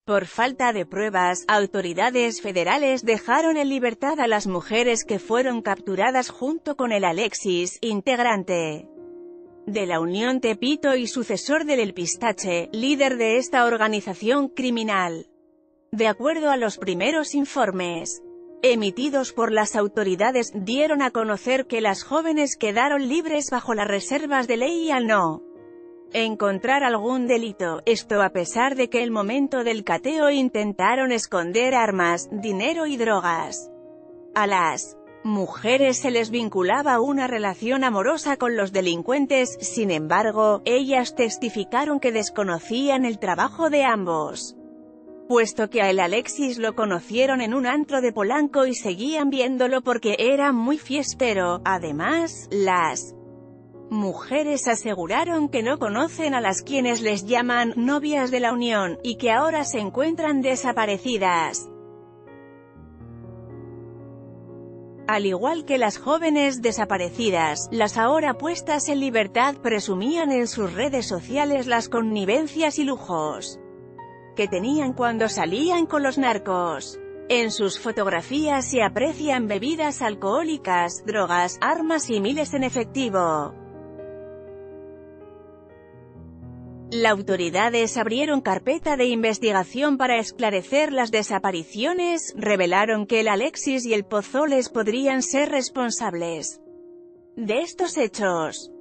Por falta de pruebas, autoridades federales dejaron en libertad a las mujeres que fueron capturadas junto con el Alexis, integrante de la Unión Tepito y sucesor del El Pistache, líder de esta organización criminal. De acuerdo a los primeros informes emitidos por las autoridades, dieron a conocer que las jóvenes quedaron libres bajo las reservas de ley al no encontrar algún delito, esto a pesar de que el momento del cateo intentaron esconder armas, dinero y drogas. A las mujeres se les vinculaba una relación amorosa con los delincuentes, sin embargo, ellas testificaron que desconocían el trabajo de ambos, puesto que a el Alexis lo conocieron en un antro de Polanco y seguían viéndolo porque era muy fiestero. Además, las mujeres aseguraron que no conocen a las quienes les llaman novias de la Unión, y que ahora se encuentran desaparecidas. Al igual que las jóvenes desaparecidas, las ahora puestas en libertad presumían en sus redes sociales las connivencias y lujos que tenían cuando salían con los narcos. En sus fotografías se aprecian bebidas alcohólicas, drogas, armas y miles en efectivo. Las autoridades abrieron carpeta de investigación para esclarecer las desapariciones, revelaron que el Alexis y el Pozoles podrían ser responsables de estos hechos.